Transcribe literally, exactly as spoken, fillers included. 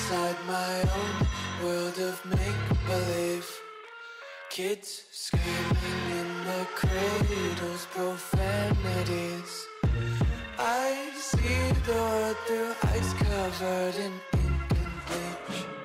inside my own world of make-believe. Kids screaming in the cradles, profanities. I see the world through ice covered in ink and bleach.